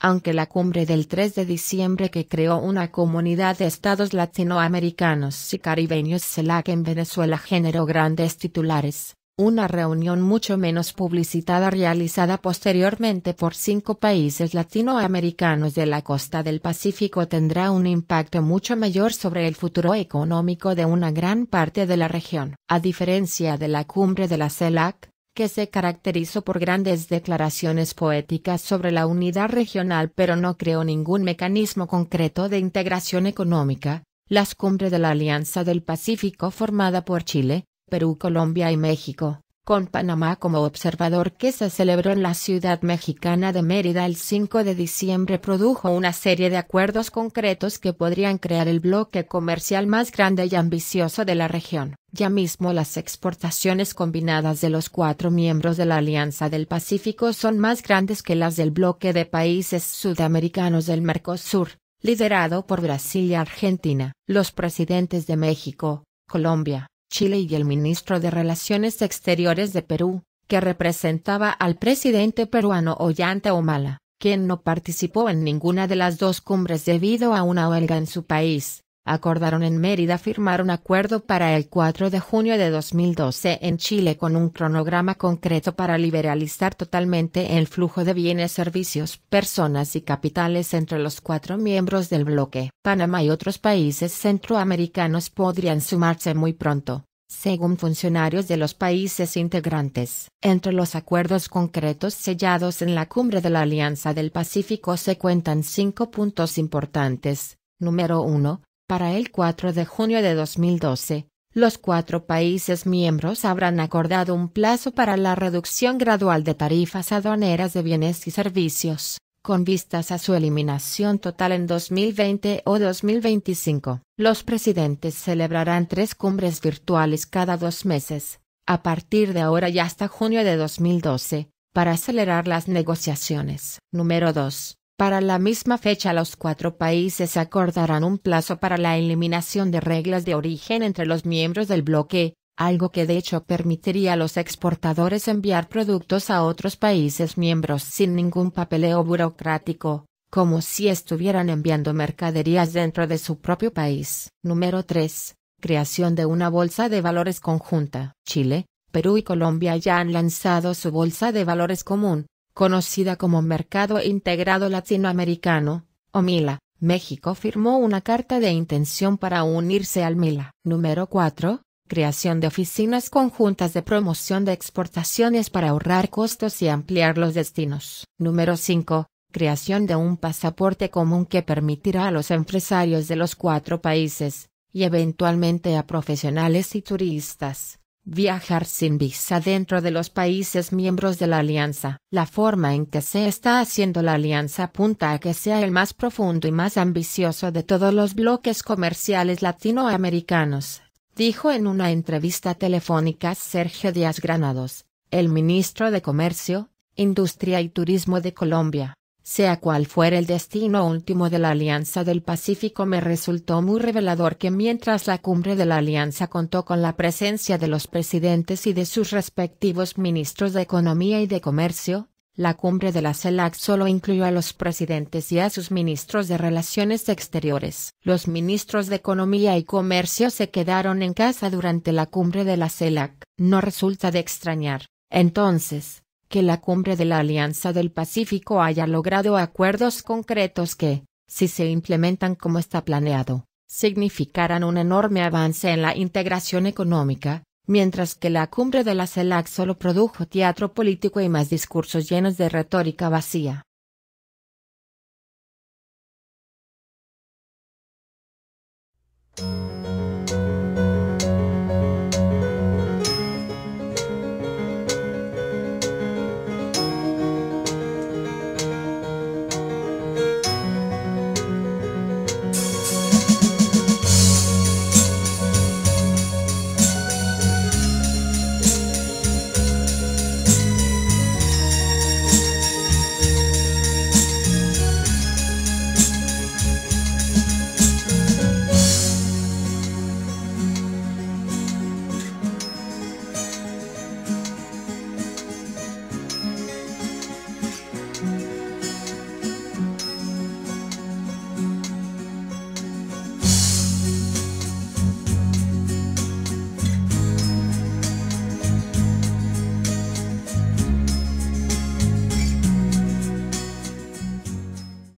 Aunque la cumbre del 3 de diciembre que creó una comunidad de estados latinoamericanos y caribeños CELAC en Venezuela generó grandes titulares, una reunión mucho menos publicitada realizada posteriormente por 5 países latinoamericanos de la costa del Pacífico tendrá un impacto mucho mayor sobre el futuro económico de una gran parte de la región. A diferencia de la cumbre de la CELAC, que se caracterizó por grandes declaraciones poéticas sobre la unidad regional pero no creó ningún mecanismo concreto de integración económica, las cumbres de la Alianza del Pacífico formada por Chile, Perú, Colombia y México, con Panamá como observador que se celebró en la ciudad mexicana de Mérida el 5 de diciembre produjo una serie de acuerdos concretos que podrían crear el bloque comercial más grande y ambicioso de la región. Ya mismo las exportaciones combinadas de los 4 miembros de la Alianza del Pacífico son más grandes que las del bloque de países sudamericanos del Mercosur, liderado por Brasil y Argentina. Los presidentes de México, Colombia, Chile y el ministro de Relaciones Exteriores de Perú, que representaba al presidente peruano Ollanta Humala, quien no participó en ninguna de las 2 cumbres debido a una huelga en su país, acordaron en Mérida firmar un acuerdo para el 4 de junio de 2012 en Chile con un cronograma concreto para liberalizar totalmente el flujo de bienes, servicios, personas y capitales entre los 4 miembros del bloque. Panamá y otros países centroamericanos podrían sumarse muy pronto, según funcionarios de los países integrantes. Entre los acuerdos concretos sellados en la cumbre de la Alianza del Pacífico se cuentan 5 puntos importantes. Número 1. Para el 4 de junio de 2012, los 4 países miembros habrán acordado un plazo para la reducción gradual de tarifas aduaneras de bienes y servicios, con vistas a su eliminación total en 2020 o 2025. Los presidentes celebrarán 3 cumbres virtuales cada 2 meses, a partir de ahora y hasta junio de 2012, para acelerar las negociaciones. Número 2. Para la misma fecha los 4 países acordarán un plazo para la eliminación de reglas de origen entre los miembros del bloque, algo que de hecho permitiría a los exportadores enviar productos a otros países miembros sin ningún papeleo burocrático, como si estuvieran enviando mercaderías dentro de su propio país. Número 3. Creación de una bolsa de valores conjunta. Chile, Perú y Colombia ya han lanzado su bolsa de valores común, conocida como Mercado Integrado Latinoamericano, o MILA. México firmó una carta de intención para unirse al MILA. Número 4. Creación de oficinas conjuntas de promoción de exportaciones para ahorrar costos y ampliar los destinos. Número 5. Creación de un pasaporte común que permitirá a los empresarios de los 4 países, y eventualmente a profesionales y turistas, viajar sin visa dentro de los países miembros de la alianza. La forma en que se está haciendo la alianza apunta a que sea el más profundo y más ambicioso de todos los bloques comerciales latinoamericanos, dijo en una entrevista telefónica Sergio Díaz Granados, el ministro de Comercio, Industria y Turismo de Colombia. Sea cual fuera el destino último de la Alianza del Pacífico, me resultó muy revelador que mientras la cumbre de la Alianza contó con la presencia de los presidentes y de sus respectivos ministros de Economía y de Comercio, la cumbre de la CELAC solo incluyó a los presidentes y a sus ministros de Relaciones Exteriores. Los ministros de Economía y Comercio se quedaron en casa durante la cumbre de la CELAC. No resulta de extrañar, entonces, que la cumbre de la Alianza del Pacífico haya logrado acuerdos concretos que, si se implementan como está planeado, significarán un enorme avance en la integración económica, mientras que la cumbre de la CELAC solo produjo teatro político y más discursos llenos de retórica vacía.